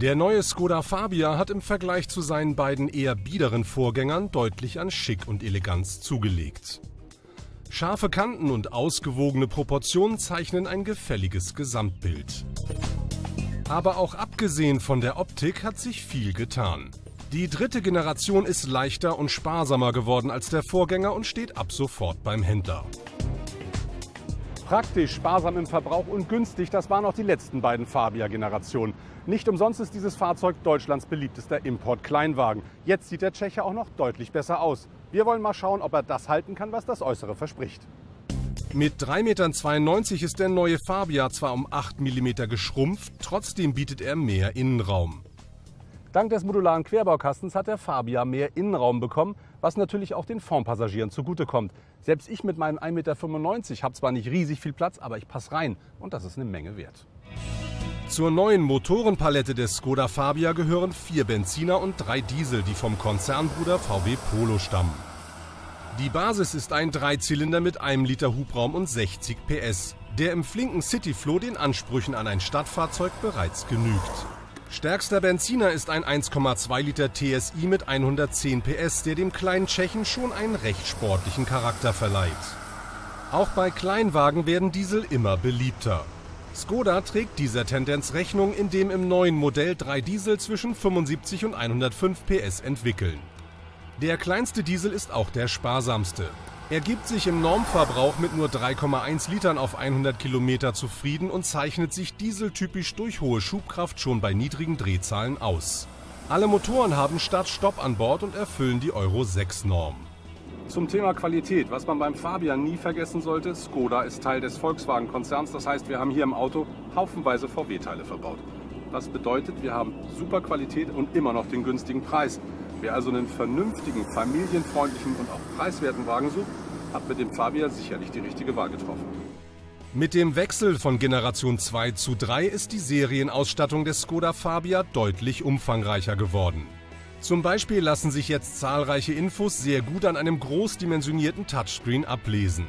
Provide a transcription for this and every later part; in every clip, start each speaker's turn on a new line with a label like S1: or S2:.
S1: Der neue Skoda Fabia hat im Vergleich zu seinen beiden eher biederen Vorgängern deutlich an Schick und Eleganz zugelegt. Scharfe Kanten und ausgewogene Proportionen zeichnen ein gefälliges Gesamtbild. Aber auch abgesehen von der Optik hat sich viel getan. Die dritte Generation ist leichter und sparsamer geworden als der Vorgänger und steht ab sofort beim Händler.
S2: Praktisch, sparsam im Verbrauch und günstig, das waren auch die letzten beiden Fabia-Generationen. Nicht umsonst ist dieses Fahrzeug Deutschlands beliebtester Import-Kleinwagen. Jetzt sieht der Tscheche auch noch deutlich besser aus. Wir wollen mal schauen, ob er das halten kann, was das Äußere verspricht.
S1: Mit 3,92 Metern ist der neue Fabia zwar um 8 mm geschrumpft, trotzdem bietet er mehr Innenraum.
S2: Dank des modularen Querbaukastens hat der Fabia mehr Innenraum bekommen, was natürlich auch den Fondpassagieren zugutekommt. Selbst ich mit meinen 1,95 Meter habe zwar nicht riesig viel Platz, aber ich passe rein und das ist eine Menge wert.
S1: Zur neuen Motorenpalette des Skoda Fabia gehören 4 Benziner und 3 Diesel, die vom Konzernbruder VW Polo stammen. Die Basis ist ein Dreizylinder mit 1 Liter Hubraum und 60 PS, der im flinken Cityflow den Ansprüchen an ein Stadtfahrzeug bereits genügt. Stärkster Benziner ist ein 1,2 Liter TSI mit 110 PS, der dem kleinen Tschechen schon einen recht sportlichen Charakter verleiht. Auch bei Kleinwagen werden Diesel immer beliebter. Skoda trägt dieser Tendenz Rechnung, indem im neuen Modell 3 Diesel zwischen 75 und 105 PS entwickeln. Der kleinste Diesel ist auch der sparsamste. Er gibt sich im Normverbrauch mit nur 3,1 Litern auf 100 Kilometer zufrieden und zeichnet sich dieseltypisch durch hohe Schubkraft schon bei niedrigen Drehzahlen aus. Alle Motoren haben Start-Stopp an Bord und erfüllen die Euro 6 Norm.
S2: Zum Thema Qualität, was man beim Fabia nie vergessen sollte, Skoda ist Teil des Volkswagen-Konzerns, das heißt, wir haben hier im Auto haufenweise VW-Teile verbaut. Das bedeutet, wir haben super Qualität und immer noch den günstigen Preis. Wer also einen vernünftigen, familienfreundlichen und auch preiswerten Wagen sucht, hat mit dem Fabia sicherlich die richtige Wahl getroffen.
S1: Mit dem Wechsel von Generation 2 zu 3 ist die Serienausstattung des Skoda Fabia deutlich umfangreicher geworden. Zum Beispiel lassen sich jetzt zahlreiche Infos sehr gut an einem großdimensionierten Touchscreen ablesen.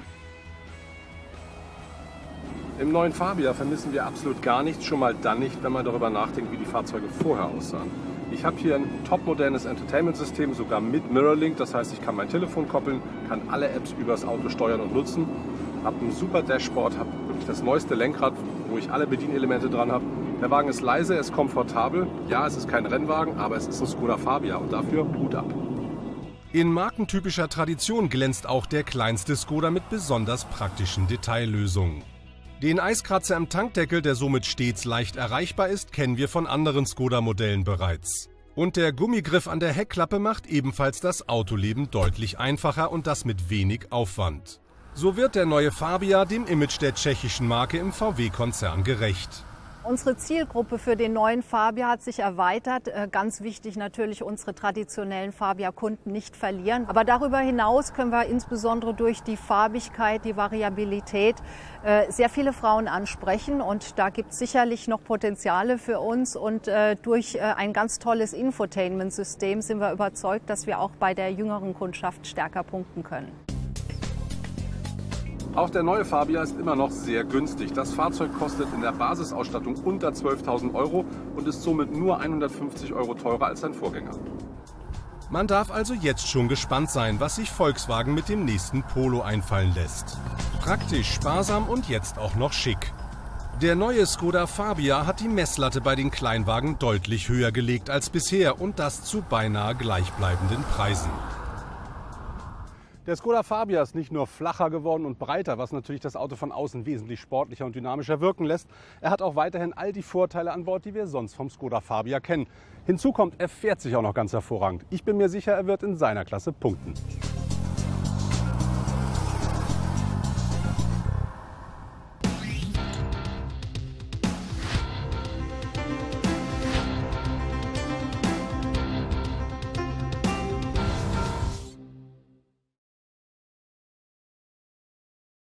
S2: Im neuen Fabia vermissen wir absolut gar nichts, schon mal dann nicht, wenn man darüber nachdenkt, wie die Fahrzeuge vorher aussahen. Ich habe hier ein topmodernes Entertainment-System, sogar mit Mirrorlink, das heißt, ich kann mein Telefon koppeln, kann alle Apps übers Auto steuern und nutzen, habe ein super Dashboard, habe wirklich das neueste Lenkrad, wo ich alle Bedienelemente dran habe. Der Wagen ist leise, er ist komfortabel. Ja, es ist kein Rennwagen, aber es ist ein Skoda Fabia und dafür Hut ab.
S1: In markentypischer Tradition glänzt auch der kleinste Skoda mit besonders praktischen Detaillösungen. Den Eiskratzer im Tankdeckel, der somit stets leicht erreichbar ist, kennen wir von anderen Skoda-Modellen bereits. Und der Gummigriff an der Heckklappe macht ebenfalls das Autoleben deutlich einfacher und das mit wenig Aufwand. So wird der neue Fabia dem Image der tschechischen Marke im VW-Konzern gerecht.
S3: Unsere Zielgruppe für den neuen Fabia hat sich erweitert. Ganz wichtig natürlich, unsere traditionellen Fabia-Kunden nicht verlieren. Aber darüber hinaus können wir insbesondere durch die Farbigkeit, die Variabilität sehr viele Frauen ansprechen. Und da gibt es sicherlich noch Potenziale für uns. Und durch ein ganz tolles Infotainment-System sind wir überzeugt, dass wir auch bei der jüngeren Kundschaft stärker punkten können.
S2: Auch der neue Fabia ist immer noch sehr günstig. Das Fahrzeug kostet in der Basisausstattung unter 12.000 € und ist somit nur 150 € teurer als sein Vorgänger.
S1: Man darf also jetzt schon gespannt sein, was sich Volkswagen mit dem nächsten Polo einfallen lässt. Praktisch, sparsam und jetzt auch noch schick. Der neue Skoda Fabia hat die Messlatte bei den Kleinwagen deutlich höher gelegt als bisher und das zu beinahe gleichbleibenden Preisen.
S2: Der Skoda Fabia ist nicht nur flacher geworden und breiter, was natürlich das Auto von außen wesentlich sportlicher und dynamischer wirken lässt. Er hat auch weiterhin all die Vorteile an Bord, die wir sonst vom Skoda Fabia kennen. Hinzu kommt, er fährt sich auch noch ganz hervorragend. Ich bin mir sicher, er wird in seiner Klasse punkten.